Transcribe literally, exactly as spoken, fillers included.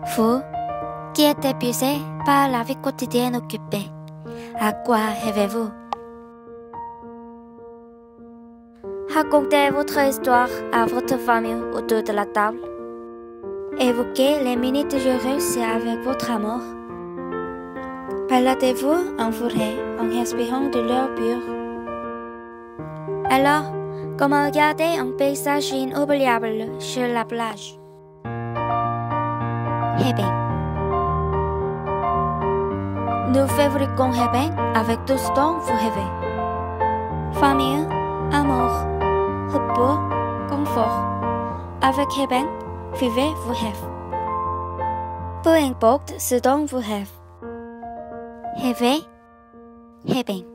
Vous, qui êtes épuisé par la vie quotidienne occupée, à quoi rêvez-vous? Racontez votre histoire à votre famille autour de la table. Évoquez les minutes heureuses avec votre amour. Baladez-vous en forêt en respirant de l'air pur. Alors, comment regarder un paysage inoubliable sur la plage? Heaven. Nous fabriquons Heaven avec tout ce dont vous rêvez. Famille, amour, repos, confort. Avec Heaven, vivez vos rêves. Peu importe ce dont vous rêvez. Rêvez, Heaven.